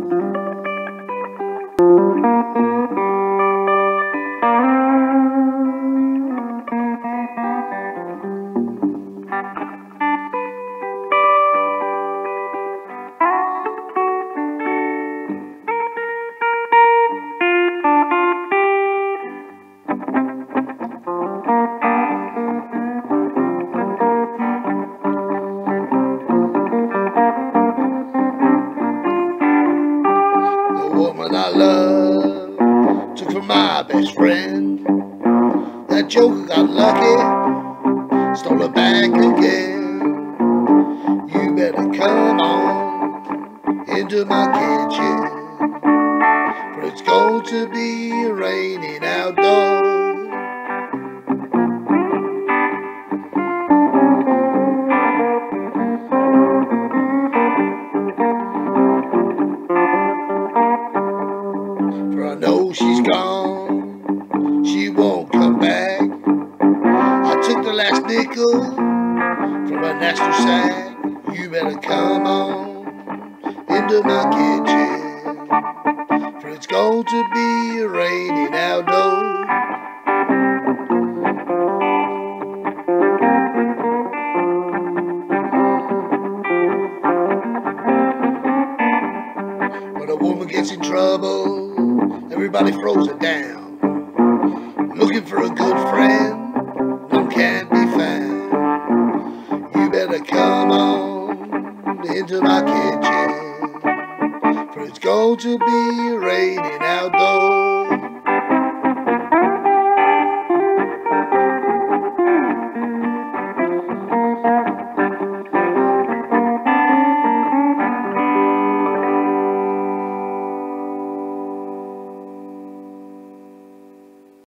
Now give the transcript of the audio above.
Woman I love took from my best friend. That joker got lucky, stole her back again. You better come on into my kitchen, for it's going to be raining outdoors. For I know she's gone, she won't come back. I took the last nickel from a nasty sack. You better come on into my kitchen, for it's going to be raining outdoors. When a woman gets in trouble, everybody throws her down. Looking for a good friend, none can be found. You better come on into my kitchen, for it's going to be raining outdoors.